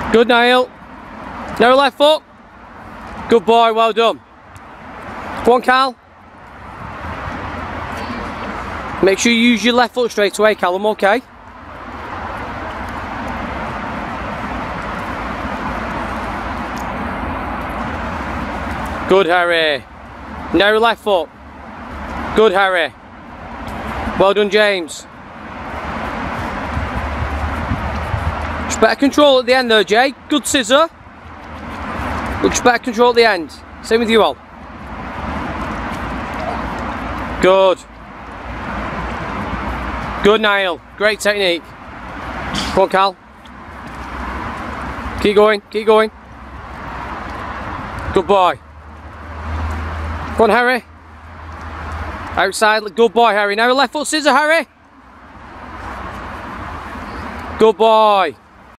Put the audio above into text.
Good, Niall. Now left foot. Good boy, well done. Go on, Cal. Make sure you use your left foot straight away, Callum, okay? Good, Harry. Narrow left foot. Good, Harry. Well done, James. Just better control at the end though, Jay. Good scissor. But just better control at the end. Same with you all. Good. Good, Niall. Great technique. Come on, Cal. Keep going, keep going. Good boy. Come on, Harry. Outside, good boy, Harry. Now left foot scissor, Harry. Good boy.